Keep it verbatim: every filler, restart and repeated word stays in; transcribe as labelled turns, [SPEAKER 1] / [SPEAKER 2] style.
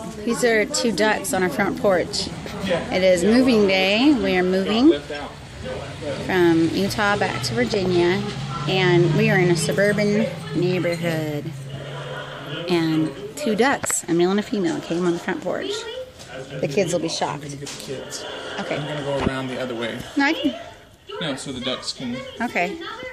[SPEAKER 1] These are two ducks on our front porch. It is moving day. We are moving from Utah back to Virginia, and we are in a suburban neighborhood. And two ducks, a male and a female, came on the front porch. The kids will be shocked.
[SPEAKER 2] I'm gonna get the kids.
[SPEAKER 1] Okay.
[SPEAKER 2] I'm gonna go around the other way.
[SPEAKER 1] No, I can.
[SPEAKER 2] No, so the ducks can.
[SPEAKER 1] Okay.